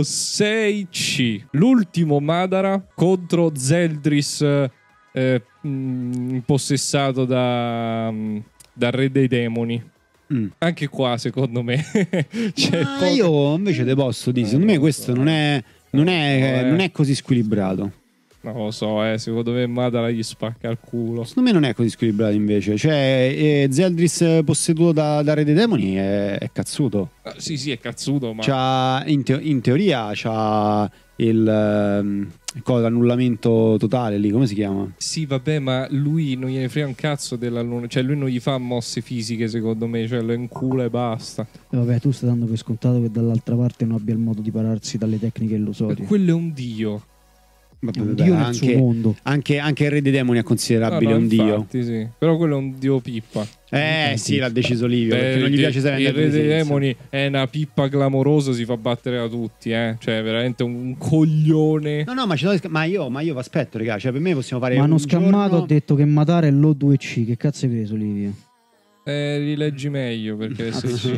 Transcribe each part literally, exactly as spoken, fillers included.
sei C. L'ultimo Madara contro Zeldris eh, mh, impossessato da, mh, da Re dei Demoni. Mm. Anche qua secondo me cioè, ah, poca... io invece te posso dire, secondo me questo non è, non è, no, non è così squilibrato. Non lo so, eh, secondo me Madara gli spacca il culo. Secondo me non è così squilibrato invece. Cioè, eh, Zeldris posseduto da, da Re dei Demoni è, è cazzuto. Ah, sì, sì, è cazzuto, ma... C'ha, in, te in teoria c'ha il... l'annullamento totale lì, come si chiama? Sì, vabbè, ma lui non gliene frega un cazzo dell'annullamento. Cioè, lui non gli fa mosse fisiche, secondo me. Cioè, lo incula e basta. E vabbè, tu stai dando per scontato che dall'altra parte non abbia il modo di pararsi dalle tecniche illusorie. Quello è un dio. Vabbè, un dio nel anche, suo mondo. Anche, anche il Re dei Demoni è considerabile no, no, un infatti, dio. Sì. Però quello è un dio pippa. Eh sì, l'ha deciso Livio. Beh, perché non gli piace il, il Re dei Demoni è una pippa clamorosa, si fa battere da tutti, eh. Cioè, veramente un coglione. No, no, ma, ma io, ma io vi aspetto, raga. Cioè, per me possiamo fare. Ma hanno un scammato, giorno... ho detto che Madara è l'O due C. Che cazzo hai preso, Livio? Eh, rileggi meglio perché se sì.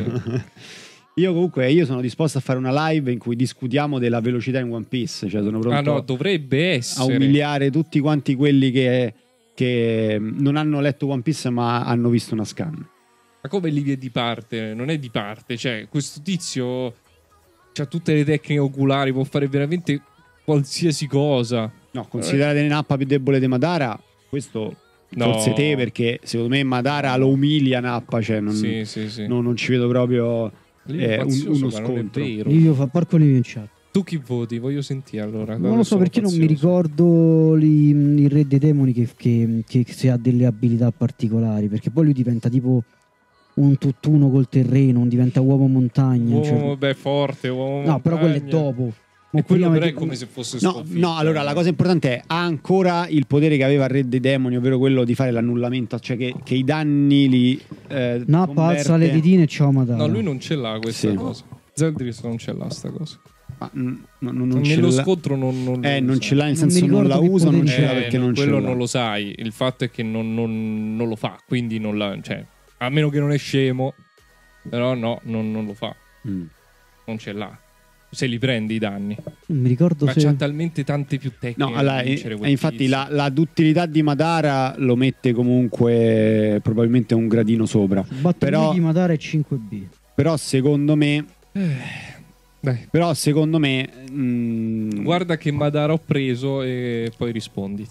Io comunque io sono disposto a fare una live in cui discutiamo della velocità in One Piece, cioè sono pronto ah, no, dovrebbe essere. a umiliare tutti quanti quelli che, che non hanno letto One Piece ma hanno visto una scan. Ma come Livio è di parte? Non è di parte, cioè questo tizio ha tutte le tecniche oculari, può fare veramente qualsiasi cosa. No, considerate eh. Nappa più debole di Madara, questo no. Forse te, perché secondo me Madara lo umilia Nappa, cioè non, sì, sì, sì. non, non ci vedo proprio eh, un, uno scontro. Livio fa porco Livio in chat. Tu chi voti? Voglio sentire allora. Non lo so perché non mi ricordo li, il Re dei Demoni che, che, che se ha delle abilità particolari, perché poi lui diventa tipo un tutt'uno col terreno, non diventa uomo montagna. Uomo, cioè... beh, forte, uomo no, montagna. però quello è dopo. E quello però è tipo... come se fosse no, sconfitto. no, allora la cosa importante è ha ancora il potere che aveva il Re dei Demoni, ovvero quello di fare l'annullamento, cioè che, che i danni li eh, Nappa converte... alza le ditine e ciao Madara. No, lui non ce l'ha questa sì. cosa. Zeldris non ce l'ha sta cosa. Ma, n- non, non nello scontro non, non, eh, non ce l'ha, nel non senso non la usa, non ce l'ha eh, perché non, non ce l'ha. quello non lo sai. Il fatto è che non, non, non lo fa, quindi non la, cioè, a meno che non è scemo, però no, non, non lo fa. Mm. Non ce l'ha. Se li prendi i danni. Non mi ricordo ma se... c'ha talmente tante più tecniche. No, allora, e, e infatti la, la duttilità di Madara lo mette comunque probabilmente un gradino sopra. Batteria di Madara è cinque B. Però secondo me eh, dai. Però secondo me mh... guarda che Madara ho preso e poi risponditi.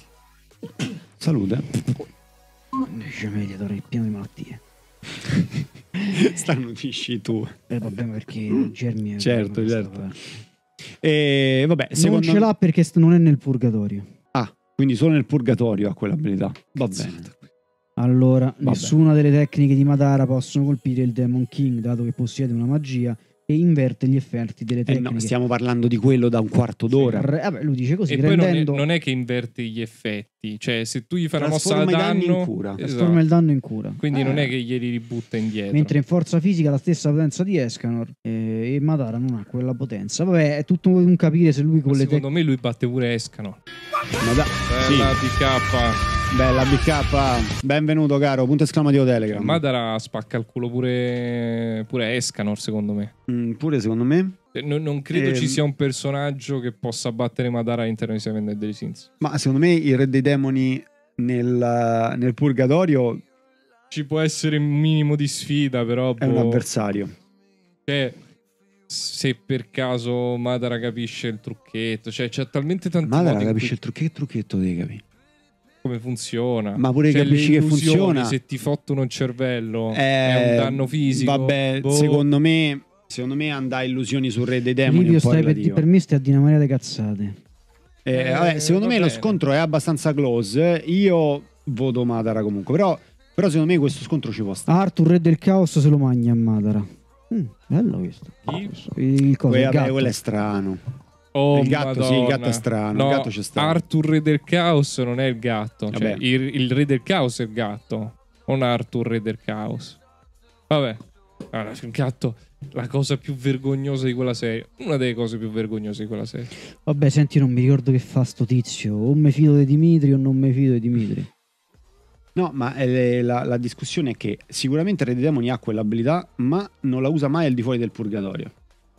Salute. Invece mediatore, il pieno di malattie. Starnutisci tu. Eh vabbè, perché i germi certo, certo. E vabbè, non ce l'ha perché non è nel purgatorio. Ah, quindi solo nel purgatorio ha quell'abilità. Va bene. Allora, Va nessuna bene. delle tecniche di Madara possono colpire il Demon King, dato che possiede una magia e inverte gli effetti delle tecniche. Eh no, stiamo parlando di quello da un quarto d'ora. Sì, vabbè, lui dice così, e rendendo... poi non è, non è che inverte gli effetti, cioè se tu gli fai una mossa da danno, in cura. esatto. Trasforma il danno in cura. Quindi eh. non è che glieli ributta indietro. Mentre in forza fisica la stessa potenza di Escanor eh, e Madara non ha quella potenza. Vabbè, è tutto un capire se lui con ma le secondo me lui batte pure Escanor. Ma da... Bella sì. B K. Bella B K. Benvenuto caro, punto esclamativo Telegram. Madara spacca il culo pure pure Escanor secondo me. Mm, pure secondo me. Non, non credo eh, ci sia un personaggio che possa battere Madara all'interno di Seven Deadly Sins. Ma secondo me il Re dei Demoni nel, nel purgatorio ci può essere un minimo di sfida, però è boh, un avversario. Cioè, se per caso Madara capisce il trucchetto, cioè c'è talmente tanti Madara modi capisce cui... il trucchetto, che trucchetto devi capire? Come funziona? Ma pure cioè, capisci che funziona. Se ti fottono il cervello eh, è un danno fisico. Vabbè, boh. secondo me Secondo me andare illusioni sul Re dei Demoni Livio, un po' stai per, relativo. per me stai a dinamare le cazzate. Eh, Eh, vabbè, secondo va me bene. lo scontro è abbastanza close. Io voto Madara comunque. Però, però secondo me questo scontro ci può stare. Arthur, Re del Caos, se lo magna a Madara. Mm, bello questo. Chi? Il, coso, Poi, il vabbè, gatto. quello è strano. Oh, il gatto, Madonna. sì, il gatto è strano. No, il gatto c'è stato. Arthur Re del Caos non è il gatto. Cioè, Vabbè. il, il Re del Caos è il gatto. Non Arthur Re del Caos. Vabbè. Allora, il gatto, la cosa più vergognosa di quella serie. Una delle cose più vergognose di quella serie. Vabbè, senti, non mi ricordo che fa sto tizio. O mi fido di Dimitri o non mi fido di Dimitri. No, ma eh, la, la discussione è che sicuramente Re dei Demoni ha quell'abilità, ma non la usa mai al di fuori del purgatorio.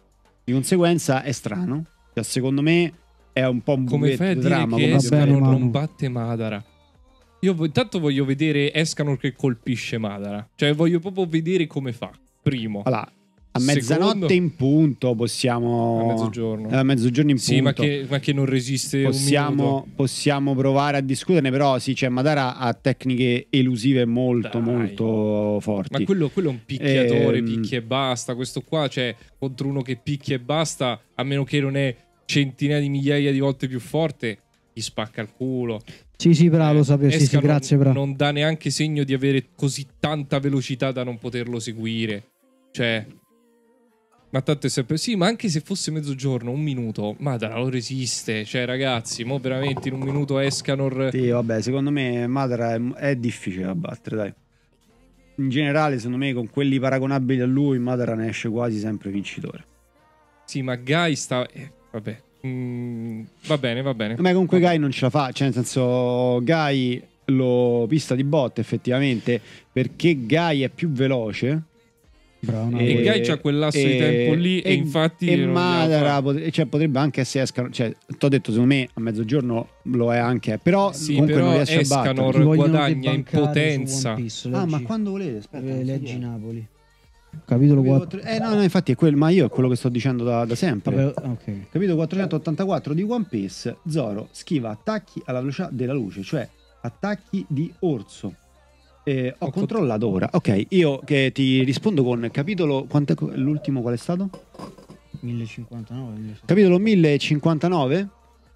Di conseguenza è strano. Cioè, secondo me è un po' un come fai a dire dramma, che come Escanor Manu. non batte Madara? Io vo- intanto voglio vedere Escanor che colpisce Madara. Cioè voglio proprio vedere come fa. Primo. Allora, a mezzanotte Secondo- in punto possiamo... A mezzogiorno. A mezzogiorno in Sì, punto. ma che, ma che non resiste un possiamo, minuto. possiamo provare a discuterne, però sì, cioè Madara ha tecniche elusive molto Dai. molto forti. Ma quello, quello è un picchiatore, Ehm. picchia e basta. Questo qua, cioè, contro uno che picchia e basta, a meno che non è centinaia di migliaia di volte più forte, gli spacca il culo. Sì, sì, bravo, lo sapevo. Sì, sì, Escanor grazie, bravo. non dà neanche segno di avere così tanta velocità da non poterlo seguire. Cioè, ma tanto è sempre sì, ma anche se fosse mezzogiorno, un minuto, Madara lo resiste. Cioè, ragazzi, mo veramente in un minuto Escanor. Sì, vabbè, secondo me Madara è, è difficile da battere, dai. In generale, secondo me, con quelli paragonabili a lui, Madara ne esce quasi sempre vincitore. Sì, ma Guy sta. Eh, vabbè. Mm, va bene, va bene. Ma comunque Guy non ce la fa, cioè nel senso Guy lo pista di botte effettivamente, perché Guy è più veloce. Bravo, no, E no. Guy c'ha quel lasso di tempo lì e infatti e non Madara gliela fa. pot- cioè, potrebbe anche essere Escanor, cioè t'ho detto secondo me a mezzogiorno lo è anche, però Sì, comunque non però riesce a Escanor battere. Ti vogliono guadagna in debancare su potenza. One Piece, Ah, leggi- ma quando volete? Aspetta, eh, non so leggi chi è. Napoli. Capitolo Capitolo quattro. quattro- Eh no, no, infatti è quello, ma io è quello che sto dicendo da, da sempre. Vabbè, ok. Capitolo quattrocentottantaquattro di One Piece, Zoro schiva attacchi alla velocità della luce, cioè attacchi di orso. Eh, ho Ho controllato ora. Ok, io che ti rispondo con capitolo... Quant'è, l'ultimo qual è stato? mille cinquantanove. mille- Capitolo mille cinquantanove.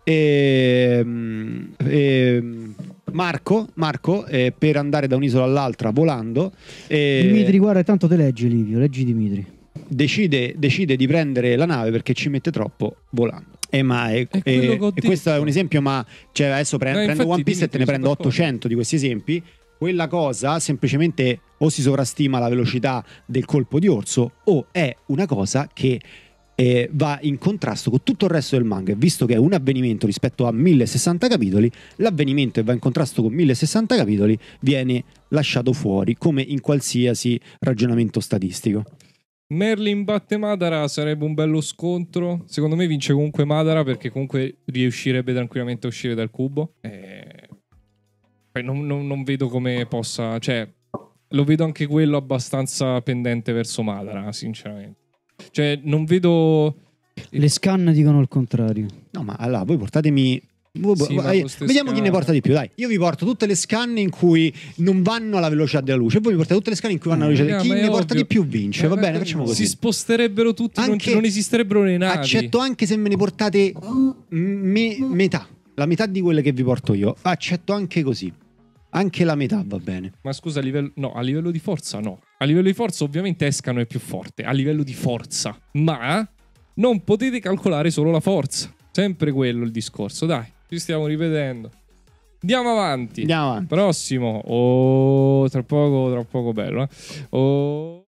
E, e, Marco, Marco eh, per andare da un'isola all'altra volando eh, Dimitri, guarda, tanto te leggi, Livio. Leggi Dimitri. decide, decide di prendere la nave perché ci mette troppo volando. E ma è, È quello e- che ho e questo è detto. un esempio, ma cioè, adesso pre- No, prendo infatti, One Piece e te ne Dimitri, prendo sono d'accordo. ottocento di questi esempi. Quella cosa semplicemente o si sovrastima la velocità del colpo di orso o è una cosa che eh, va in contrasto con tutto il resto del manga. E visto che è un avvenimento rispetto a mille sessanta capitoli, l'avvenimento che va in contrasto con mille sessanta capitoli viene lasciato fuori, come in qualsiasi ragionamento statistico. Merlin batte Madara sarebbe un bello scontro. Secondo me vince comunque Madara perché comunque riuscirebbe tranquillamente a uscire dal cubo. E... poi non, non- non vedo come possa... cioè, lo vedo anche quello abbastanza pendente verso Madara, sinceramente. Cioè, non vedo... Le scan dicono il contrario. No, ma allora voi portatemi. voi- Sì, ma eh, con ste vediamo chi ne scan- porta di più. Dai, io vi porto tutte le scan in cui non vanno alla velocità della luce. E voi mi portate tutte le scan in cui vanno alla velocità. Raga, Chi ma ne è porta ovvio. di più vince. Ma- Va ma- bene, facciamo così. Si sposterebbero tutti, non, Anche- non esisterebbero le navi. Accetto anche se me ne portate me- metà, la metà di quelle che vi porto io. Accetto anche così. Anche la metà va bene. Ma scusa, a livello... no, a livello di forza no. A livello di forza ovviamente Escano è più forte. A livello di forza. Ma non potete calcolare solo la forza. Sempre quello il discorso. Dai, ci stiamo rivedendo. Andiamo avanti. Andiamo avanti. Prossimo. Oh, tra poco, tra poco bello. Eh? Oh...